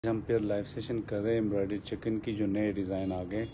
हम फिर live session कर रहे हैं एम्ब्रॉयडरी चिकन की जो नए डिज़ाइन आ गए।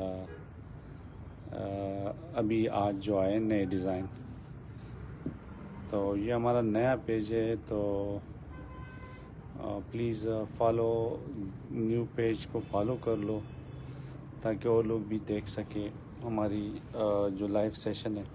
अभी आज जो आए नए डिज़ाइन, तो ये हमारा नया पेज है। तो प्लीज़ फॉलो, न्यू पेज को फॉलो कर लो ताकि और लोग भी देख सकें हमारी जो लाइव सेशन है।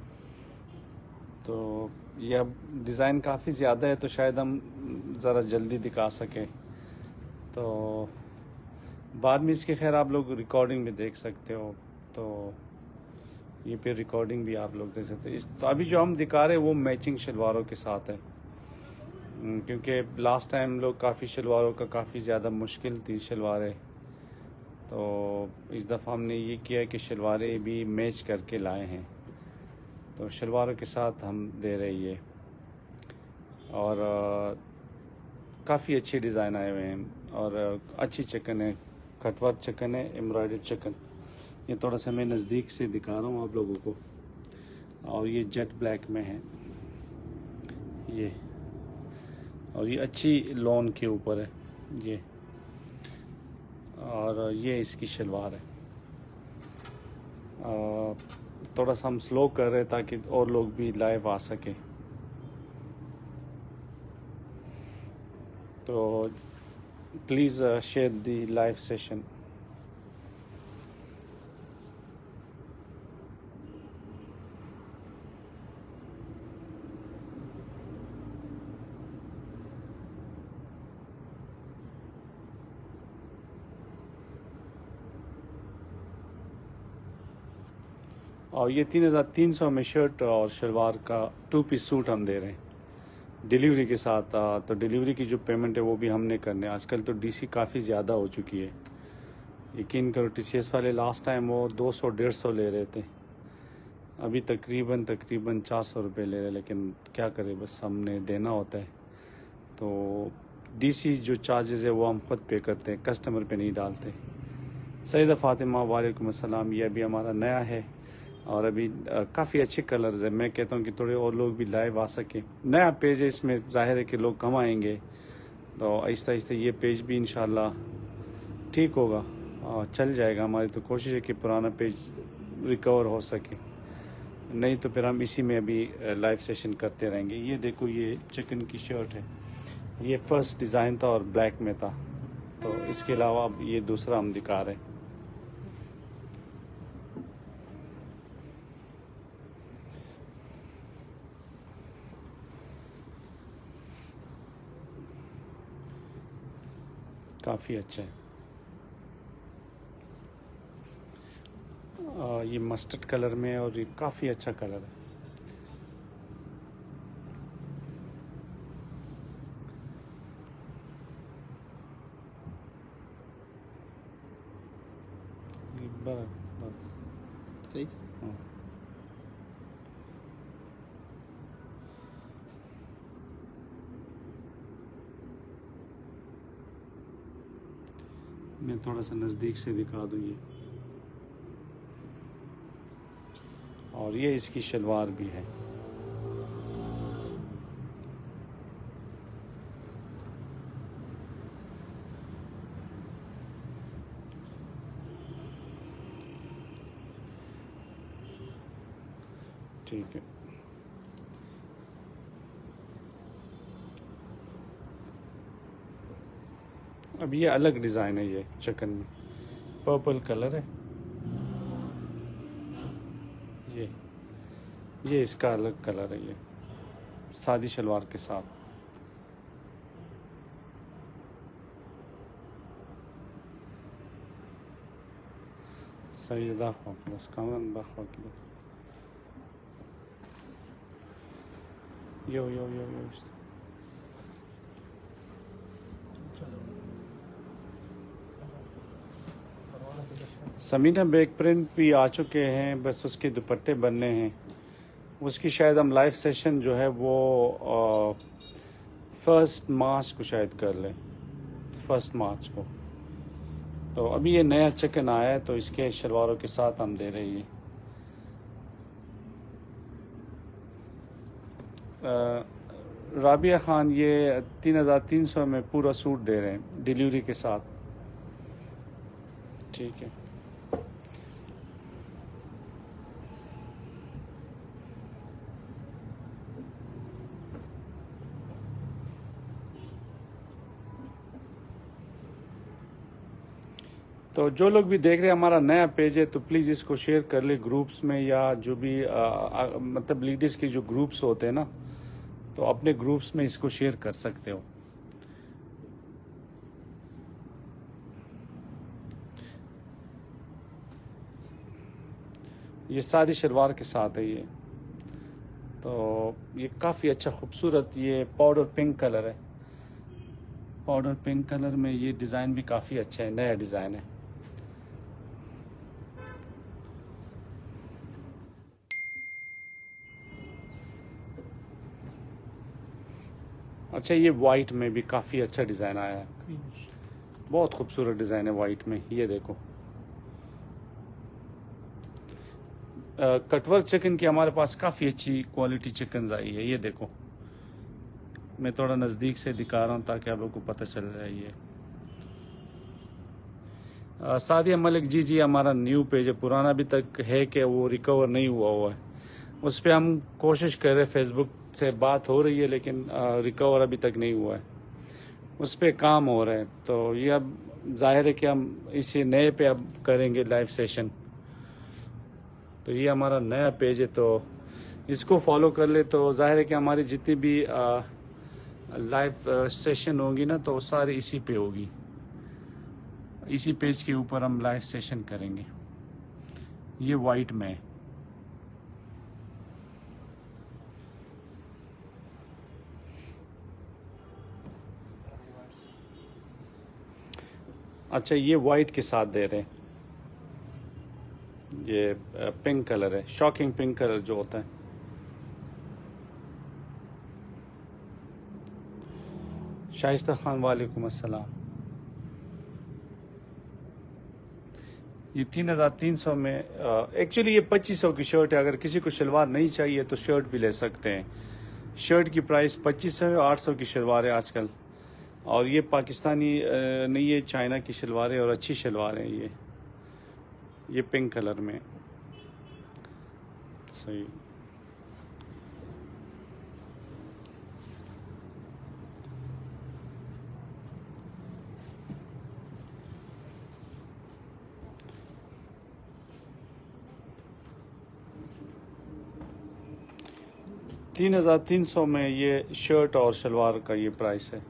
तो यह डिज़ाइन काफ़ी ज़्यादा है तो शायद हम ज़रा जल्दी दिखा सकें। तो बाद में इसके खैर आप लोग रिकॉर्डिंग में देख सकते हो। तो ये पे रिकॉर्डिंग भी आप लोग देख सकते हो। तो अभी जो हम दिखा रहे हैं वो मैचिंग शलवारों के साथ है, क्योंकि लास्ट टाइम लोग काफ़ी शलवारों का काफ़ी ज़्यादा मुश्किल थी शलवारें। तो इस दफ़ा हमने ये किया है कि शलवारें भी मैच करके लाए हैं। तो शलवारों के साथ हम दे रहे ये, और काफ़ी अच्छे डिज़ाइन आए हुए हैं और अच्छी चिकन है, कटवर्क चिकन है, एम्ब्रॉयडर्ड चिकन। ये थोड़ा सा मैं नज़दीक से दिखा रहा हूँ आप लोगों को। और ये जेट ब्लैक में है ये, और ये अच्छी लॉन के ऊपर है ये, और ये इसकी शलवार है। थोड़ा सा हम स्लो कर रहे हैं ताकि और लोग भी लाइव आ सके। तो please share the live session. और ये 3,300 में शर्ट और शलवार का 2 पीस सूट हम दे रहे हैं डिलीवरी के साथ। तो डिलीवरी की जो पेमेंट है वो भी हमने करने। आजकल तो डीसी काफ़ी ज़्यादा हो चुकी है, यकीन करो। टीसीएस वाले लास्ट टाइम वो 200-150 ले रहे थे, अभी तकरीबन 400 रुपये ले रहे। लेकिन क्या करें, बस हमने देना होता है। तो डीसी जो चार्जेस है वो हम खुद पे करते हैं, कस्टमर पे नहीं डालते। सईदा फ़ातिमा वालेकुम अस्सलाम। ये अभी हमारा नया है और अभी काफ़ी अच्छे कलर्स है। मैं कहता हूँ कि थोड़े और लोग भी लाइव आ सकें। नया पेज है, इसमें जाहिर है कि लोग कम आएंगे। तो आहिस्ता आहिस्ता ये पेज भी इंशाल्लाह ठीक होगा और चल जाएगा। हमारी तो कोशिश है कि पुराना पेज रिकवर हो सके, नहीं तो फिर हम इसी में अभी लाइव सेशन करते रहेंगे। ये देखो, ये चिकन की शर्ट है, ये फर्स्ट डिज़ाइन था और ब्लैक में था। तो इसके अलावा अब ये दूसरा हम दिखा रहे हैं। काफ़ी अच्छा है। ये मस्टर्ड कलर में है और ये काफ़ी अच्छा कलर है। ये बस ठीक। हाँ। मैं थोड़ा सा नज़दीक से दिखा दूँ ये, और ये इसकी शलवार भी है। ठीक है। अब ये अलग डिज़ाइन है, ये चिकन में पर्पल कलर है। ये इसका अलग कलर है, ये सादी शलवार के साथ। सईदा बस कामन बाखवा यो यो यो यो। समीना बैक प्रिंट भी आ चुके हैं, बस उसके दुपट्टे बनने हैं। उसकी शायद हम लाइव सेशन जो है वो 1 मार्च को शायद कर लें, 1 मार्च को। तो अभी ये नया चिकन आया है तो इसके शलवारों के साथ हम दे रहे हैं। राबिया खान ये 3,300 में पूरा सूट दे रहे हैं डिलीवरी के साथ। ठीक है। तो जो लोग भी देख रहे हैं, हमारा नया पेज है, तो प्लीज़ इसको शेयर कर ले ग्रुप्स में, या जो भी मतलब लेडीज़ के जो ग्रुप्स होते हैं ना, तो अपने ग्रुप्स में इसको शेयर कर सकते हो। ये सादी शलवार के साथ है ये। तो ये काफ़ी अच्छा खूबसूरत, ये पाउडर पिंक कलर है। पाउडर पिंक कलर में ये डिज़ाइन भी काफ़ी अच्छा है, नया डिज़ाइन है। अच्छा, ये वाइट में भी काफ़ी अच्छा डिज़ाइन आया है, बहुत खूबसूरत डिज़ाइन है वाइट में। ये देखो, कटवर चिकन की हमारे पास काफ़ी अच्छी क्वालिटी चिकन आई है। ये देखो, मैं थोड़ा नज़दीक से दिखा रहा हूँ ताकि आप लोगों को पता चल रहा है। ये सादिया मलिक जी हमारा न्यू पेज है, पुराना अभी तक है कि वो रिकवर नहीं हुआ है। उस पर हम कोशिश कर रहे हैं, फेसबुक से बात हो रही है, लेकिन रिकवर अभी तक नहीं हुआ है। उस पर काम हो रहा है। तो ये अब जाहिर है कि हम इसी नए पे अब करेंगे लाइव सेशन। तो ये हमारा नया पेज है, तो इसको फॉलो कर ले। तो जाहिर है कि हमारी जितनी भी लाइव सेशन होगी ना, तो सारी इसी पे होगी, इसी पेज के ऊपर हम लाइव सेशन करेंगे। ये वाइट में है। अच्छा, ये वाइट के साथ दे रहे हैं। ये पिंक कलर है, शॉकिंग पिंक कलर जो होता है। शाइस्ता खान वालेकुम अस्सलाम। ये 3,300 में, एक्चुअली ये 2,500 की शर्ट है। अगर किसी को शलवार नहीं चाहिए तो शर्ट भी ले सकते हैं। शर्ट की प्राइस 2,500 है, 800 की शलवार है आजकल। और ये पाकिस्तानी नहीं है, चाइना की शलवार है और अच्छी शलवार है। ये पिंक कलर में सही। $3,300 में ये शर्ट और शलवार का ये प्राइस है।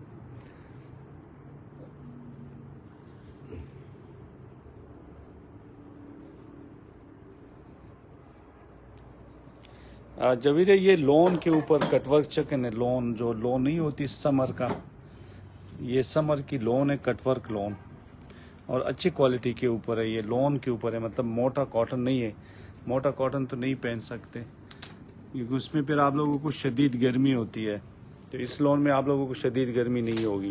जवीर, ये लोन के ऊपर कटवर्क चिकन है। लोन, जो लोन नहीं होती समर का, ये समर की लोन है, कटवर्क लोन, और अच्छी क्वालिटी के ऊपर है। ये लोन के ऊपर है, मतलब मोटा कॉटन नहीं है। मोटा कॉटन तो नहीं पहन सकते क्योंकि उसमें फिर आप लोगों को शदीद गर्मी होती है। तो इस लोन में आप लोगों को शदीद गर्मी नहीं होगी।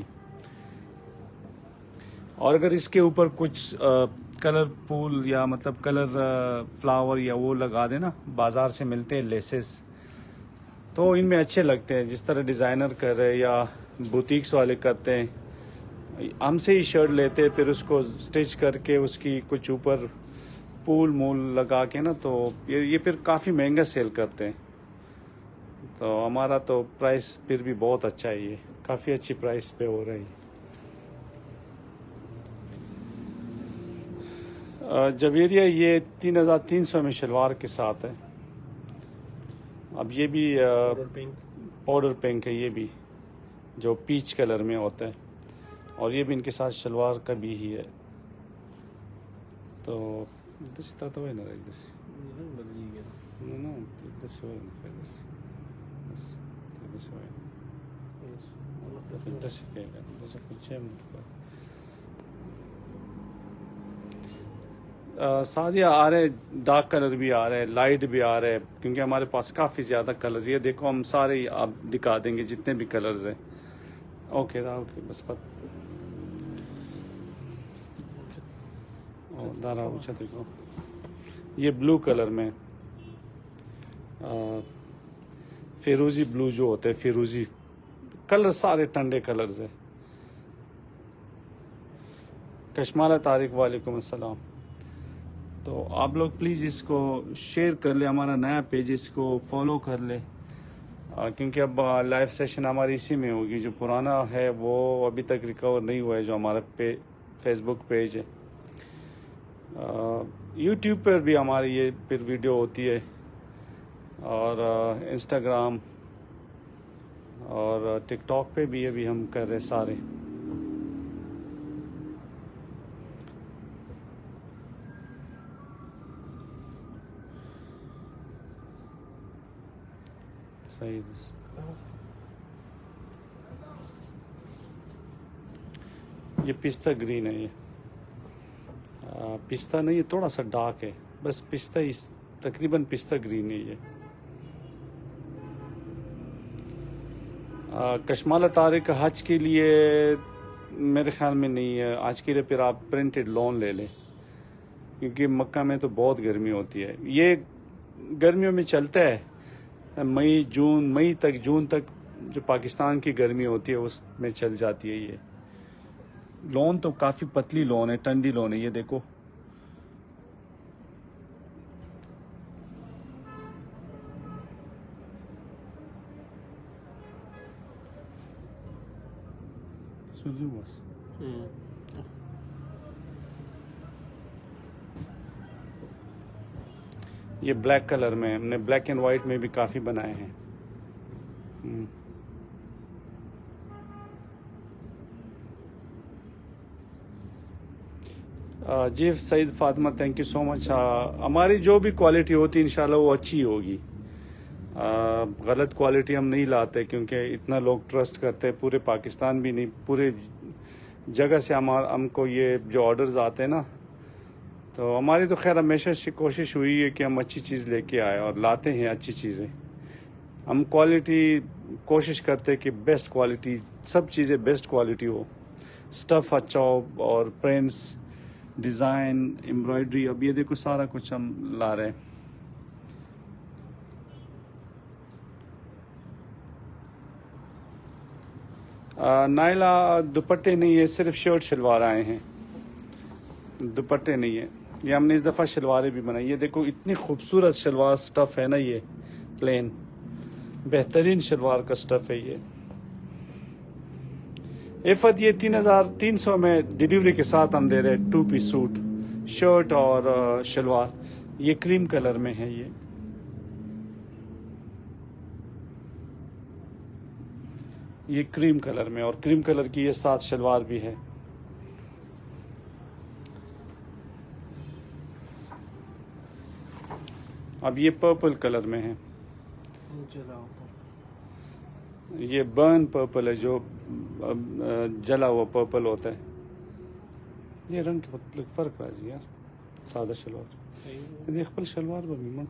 और अगर इसके ऊपर कुछ कलरफुल या मतलब कलर फ्लावर या वो लगा देना, बाज़ार से मिलते हैं लेसेस, तो इनमें अच्छे लगते हैं। जिस तरह डिज़ाइनर कर रहे हैं या बुटीक्स वाले करते हैं, हमसे ही शर्ट लेते हैं, फिर उसको स्टिच करके उसकी कुछ ऊपर पूल मूल लगा के ना, तो ये फिर काफ़ी महंगा सेल करते हैं। तो हमारा तो प्राइस फिर भी बहुत अच्छा है, ये काफ़ी अच्छी प्राइस पे हो रही है। जवेरिया ये 3,300 में शलवार के साथ है। अब ये भी पाउडर पिंक है, ये भी जो पीच कलर में होता है, और ये भी इनके साथ शलवार का भी ही है। तो तो है ना सादिया आ रहे, डार्क कलर भी आ रहे हैं, लाइट भी आ रहे हैं, क्योंकि हमारे पास काफ़ी ज़्यादा कलर्स। ये देखो, हम सारे आप दिखा देंगे जितने भी कलर्स हैं। ओके बस दारा ऊँचा देखो, ये ब्लू कलर में, फिरोज़ी ब्लू जो होता है, फिरोज़ी कलर सारे ठंडे कलर्स है। कशमाला तारिक, वालेकुम अस्सलाम। तो आप लोग प्लीज़ इसको शेयर कर ले, हमारा नया पेज, इसको फॉलो कर ले, क्योंकि अब लाइव सेशन हमारी इसी में होगी। जो पुराना है वो अभी तक रिकवर नहीं हुआ है, जो हमारा फेसबुक पेज है। यूट्यूब पर भी हमारी ये फिर वीडियो होती है, और इंस्टाग्राम और टिकटॉक पे भी अभी हम कर रहे सारे। सही है। ये पिस्ता ग्रीन है, ये पिस्ता नहीं, ये थोड़ा सा डार्क है, बस पिस्ता इस तकरीबन पिस्ता ग्रीन है ये। कशमाला तारिक, हज के लिए मेरे ख्याल में नहीं है। आज के लिए फिर आप प्रिंटेड लोन ले लें, क्योंकि मक्का में तो बहुत गर्मी होती है। ये गर्मियों में चलता है, मई जून तक जो पाकिस्तान की गर्मी होती है उसमें चल जाती है। ये लोन तो काफ़ी पतली लोन है, ठंडी लोन है, ये देखो। बस ये ब्लैक कलर में, हमने ब्लैक एंड वाइट में भी काफ़ी बनाए हैं। जी Saeed Fatima, thank you so much. हमारी जो भी क्वालिटी होती है इंशाल्लाह वो अच्छी होगी। गलत क्वालिटी हम नहीं लाते, क्योंकि इतना लोग ट्रस्ट करते हैं, पूरे पाकिस्तान भी नहीं, पूरे जगह से हमको ये जो ऑर्डर्स आते हैं ना, तो हमारी तो खैर हमेशा से कोशिश हुई है कि हम अच्छी चीज़ लेके आए, और लाते हैं अच्छी चीज़ें। हम क्वालिटी कोशिश करते हैं कि बेस्ट क्वालिटी, सब चीज़ें बेस्ट क्वालिटी हो, स्टफ़ अच्छा हो, और प्रिंट्स, डिज़ाइन, एम्ब्रॉयडरी। अब ये देखो सारा कुछ हम ला रहे हैं। नाइला, दुपट्टे नहीं है, सिर्फ शर्ट शलवार आए हैं, दुपट्टे नहीं है। ये हमने इस दफ़ा शलवारें भी बनाई। ये देखो इतनी खूबसूरत शलवार स्टफ़ है ना, ये प्लेन बेहतरीन शलवार का स्टफ़ है ये। इफ़त, ये 3300 में डिलीवरी के साथ हम दे रहे हैं, 2 पीस सूट, शर्ट और शलवार। ये क्रीम कलर में है, ये क्रीम कलर में, और क्रीम कलर की ये साथ शलवार भी है। अब ये पर्पल कलर में है, ये बर्न पर्पल है, जो जला हुआ पर्पल होता है। ये रंग के फर्क राजी यार, सादा शलवार देख पल शलवार बमीमन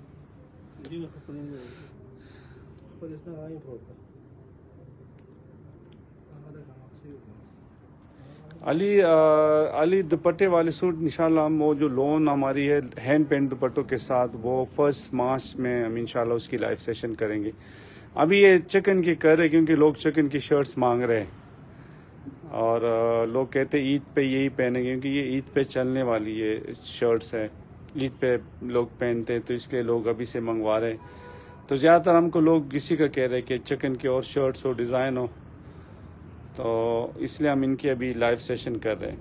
अली दुपट्टे वाले सूट इंशाल्लाह हम वो जो लोन हमारी है हैंड पेंट दुपट्टों के साथ, वो 1 मार्च में हम इंशाल्लाह उसकी लाइव सेशन करेंगे। अभी ये चिकन की कर रहे, क्योंकि लोग चिकन की शर्ट्स मांग रहे हैं, और लोग कहते हैं ईद पे यही पहनेंगे, क्योंकि ये ईद पे चलने वाली ये शर्ट्स है, ईद पे लोग पहनते हैं, तो इसलिए लोग अभी से मंगवा रहे हैं। तो ज़्यादातर हमको लोग इसी का कह रहे हैं कि चिकन की और शर्ट्स हो, डिज़ाइन हो, तो इसलिए हम इनकी अभी लाइव सेशन कर रहे हैं।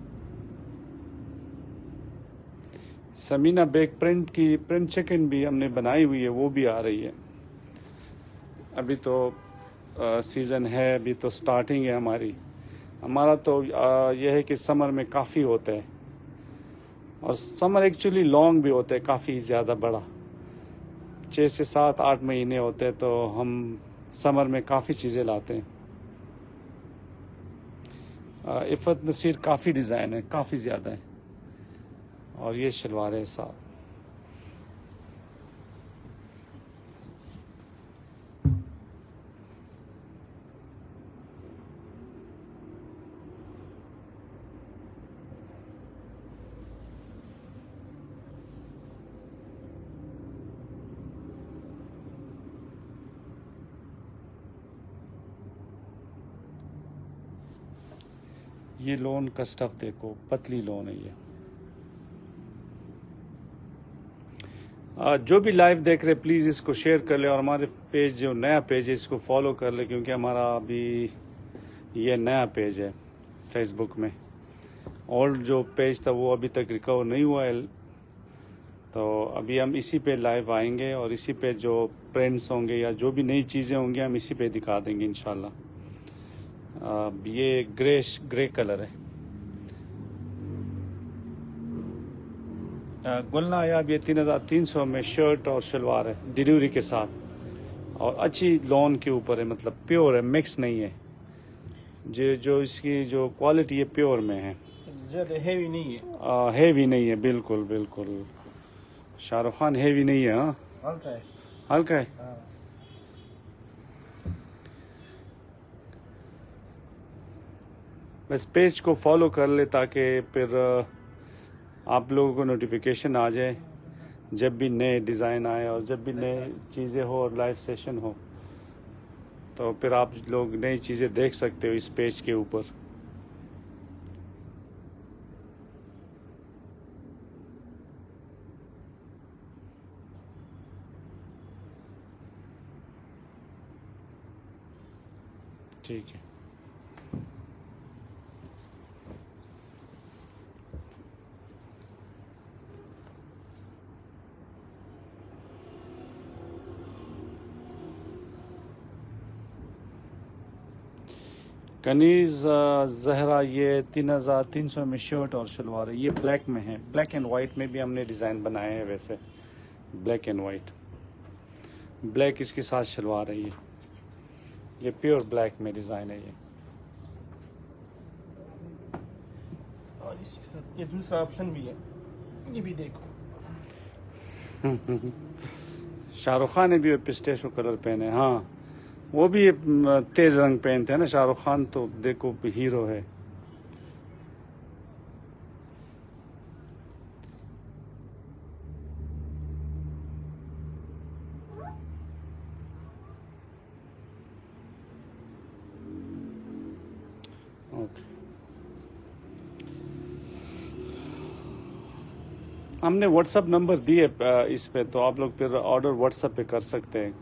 समीना बेग प्रिंट की प्रिंट चिकन भी हमने बनाई हुई है, वो भी आ रही है। अभी तो सीज़न है, अभी तो स्टार्टिंग है हमारा तो यह है कि समर में काफ़ी होता है, और समर एक्चुअली लॉन्ग भी होता है, काफ़ी ज़्यादा बड़ा, 6 से 7 8 महीने होते हैं, तो हम समर में काफ़ी चीज़ें लाते हैं। इफ़त नसीर, काफ़ी डिज़ाइन है, काफ़ी ज़्यादा है, और ये शलवार है साथ। ये लोन का स्टफ देखो, पतली लोन है ये। जो भी लाइव देख रहे प्लीज़ इसको शेयर कर ले, और हमारे पेज जो नया पेज है इसको फॉलो कर ले, क्योंकि हमारा अभी ये नया पेज है फेसबुक में। ओल्ड जो पेज था वो अभी तक रिकवर नहीं हुआ है, तो अभी हम इसी पे लाइव आएंगे और इसी पे जो प्रिंट्स होंगे या जो भी नई चीज़ें होंगी हम इसी पे दिखा देंगे इंशाल्लाह। ये ग्रे कलर है। गुलना आया अब ये 3300 में शर्ट और शलवार है डिलीवरी के साथ, और अच्छी लॉन के ऊपर है, मतलब प्योर है, मिक्स नहीं है। जो इसकी जो क्वालिटी है प्योर में है, ज़्यादा हेवी नहीं है। हेवी नहीं है, बिल्कुल बिल्कुल। शाहरुख खान हेवी नहीं है। हाँ हल्का है। हल्का है। हाँ। बस पेज को फॉलो कर ले ताकि फिर आप लोगों को नोटिफिकेशन आ जाए जब भी नए डिज़ाइन आए और जब भी नए चीज़ें हो और लाइव सेशन हो, तो फिर आप लोग नई चीज़ें देख सकते हो इस पेज के ऊपर। ठीक है। कनीज जहरा ये 3300 में शर्ट और शलवार है। ये ब्लैक में है, ब्लैक एंड वाइट में भी हमने डिज़ाइन बनाए हैं। वैसे ब्लैक एंड वाइट, ब्लैक इसके साथ शलवार है। ये प्योर ब्लैक में डिज़ाइन है ये। और इसके साथ ये दूसरा ऑप्शन भी है, ये भी देखो। शाहरुख खान ने भी पिस्टेशो कलर पहने। हाँ, वो भी तेज रंग पहनते हैं ना शाहरुख खान, तो देखो हीरो है। ओके, हमने व्हाट्सएप नंबर दिए इस पे, तो आप लोग फिर ऑर्डर व्हाट्सएप पे कर सकते हैं।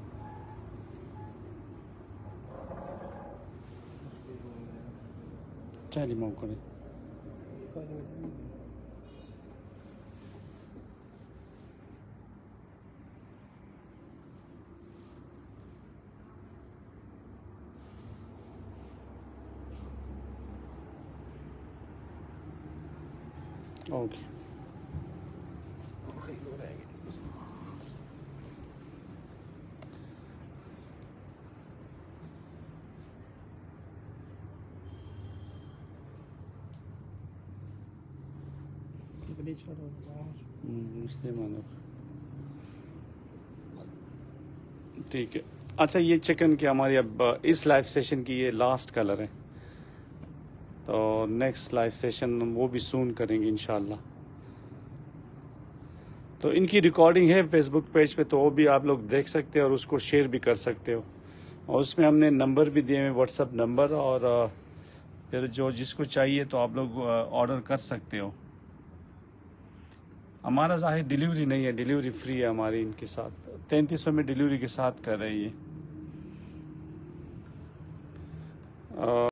चलिए मौका नहीं। ओके, ठीक है। अच्छा, ये चिकन की हमारी अब इस लाइव सेशन की ये लास्ट कलर है, तो नेक्स्ट लाइव सेशन वो भी सून करेंगे इंशाल्लाह। तो इनकी रिकॉर्डिंग है फेसबुक पेज पे, तो वो भी आप लोग देख सकते हो और उसको शेयर भी कर सकते हो। और उसमें हमने नंबर भी दिए हैं, व्हाट्सएप नंबर, और फिर जो जिसको चाहिए तो आप लोग ऑर्डर कर सकते हो। हमारा ज़ाहिर डिलीवरी नहीं है, डिलीवरी फ्री है हमारी इनके साथ। 3300 में डिलीवरी के साथ कर रही है।